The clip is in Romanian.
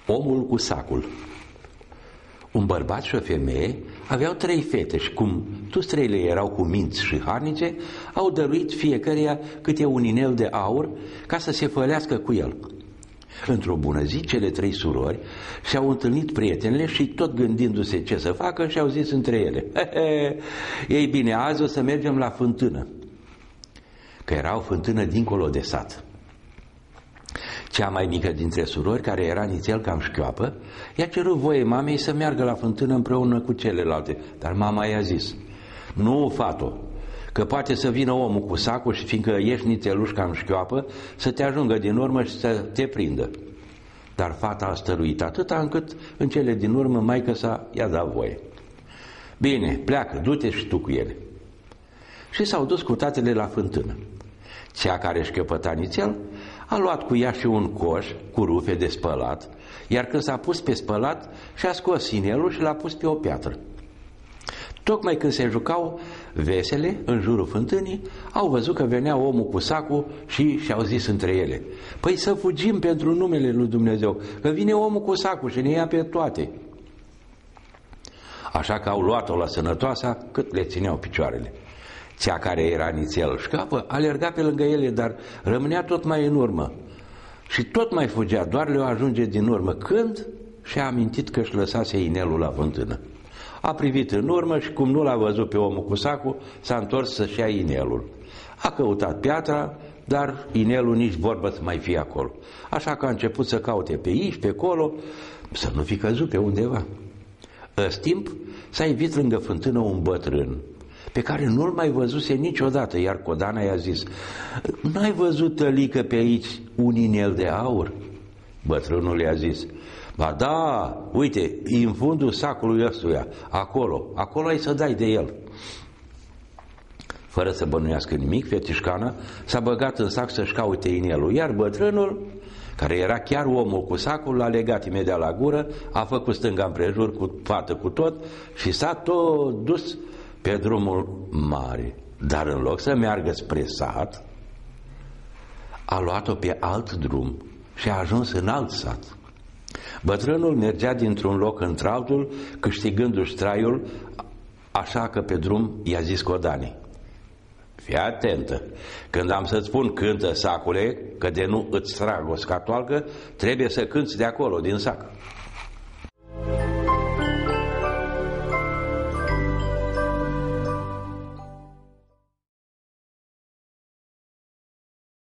Omul cu sacul. Un bărbat și o femeie aveau 3 fete și cum toți 3 erau cu minți și harnice, au dăruit fiecăreia câte un inel de aur ca să se fălească cu el. Într-o bună zi, cele 3 surori și-au întâlnit prietenele și tot gândindu-se ce să facă și-au zis între ele: ei bine, azi o să mergem la fântână. Că era o fântână dincolo de sat. Cea mai mică dintre surori, care era nițel cam șchioapă, i-a cerut voie mamei să meargă la fântână împreună cu celelalte, dar mama i-a zis: nu, fato, că poate să vină omul cu sacul și fiindcă ești nițeluș cam șchioapă, să te ajungă din urmă și să te prindă. Dar fata a stăruit atâta încât în cele din urmă maică sa i-a dat voie. Bine, pleacă, du-te și tu cu ele. Și s-au dus cu tatăle la fântână. Cea care șchiopăta nițel a luat cu ea și un coș cu rufe de spălat, iar când s-a pus pe spălat și-a scos inelul și l-a pus pe o piatră. Tocmai când se jucau vesele în jurul fântânii, au văzut că venea omul cu sacul și și-au zis între ele: păi să fugim pentru numele lui Dumnezeu, că vine omul cu sacul și ne ia pe toate. Așa că au luat-o la sănătoasa cât le țineau picioarele. Cea care era nițel șcapă alerga pe lângă ele, dar rămânea tot mai în urmă și tot mai fugea, doar le-o ajunge din urmă, când și-a amintit că își lăsase inelul la fântână. A privit în urmă și cum nu l-a văzut pe omul cu sacul, s-a întors să-și ia inelul. A căutat piatra, dar inelul nici vorbă să mai fie acolo. Așa că a început să caute pe aici, pe acolo, să nu fi căzut pe undeva. În timp s-a ivit lângă fântână un bătrân pe care nu-l mai văzuse niciodată, iar Codana i-a zis: n-ai văzut, tălică, pe aici un inel de aur? Bătrânul i-a zis: ba da, uite, în fundul sacului ăstuia, acolo ai să dai de el. Fără să bănuiască nimic, fetișcana s-a băgat în sac să-și caute inelul, iar bătrânul, care era chiar omul cu sacul, l-a legat imediat la gură, a făcut stânga împrejur cu fată cu tot și s-a tot dus pe drumul mare. Dar în loc să meargă spre sat, a luat-o pe alt drum și a ajuns în alt sat. Bătrânul mergea dintr-un loc într-altul, câștigându-și traiul, așa că pe drum i-a zis Codanei: fii atentă, când am să-ți spun cântă, sacule, că de nu îți trag o scatoalcă, trebuie să cânți de acolo, din sac.